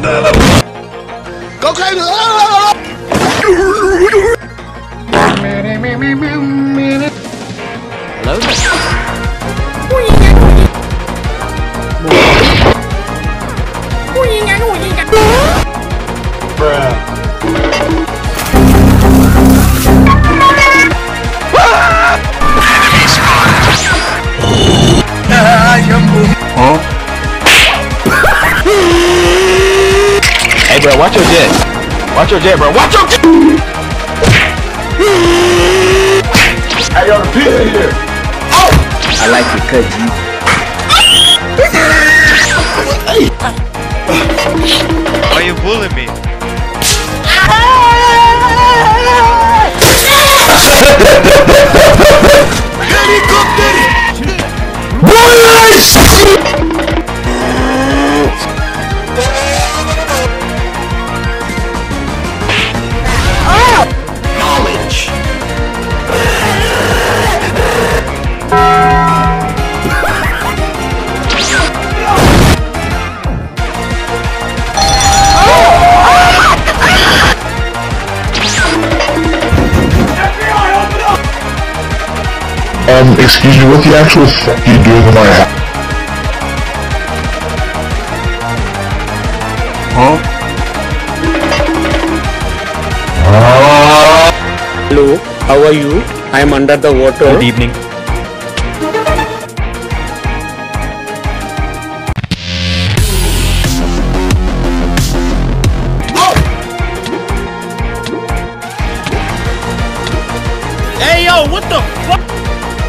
Có khai nữa. Lớn rồi. Huh? Hey bro, watch your jet. Watch your jet, bro. Watch your jet. I got a pit in here. Oh! I like it cut you. Why you bullying me? Helicopter! Boys! Knowledge! Excuse me, what the actual fuck are you doing in my house? Huh? Hello, how are you? I am under the water. Good evening. Hey yo, what the fuck?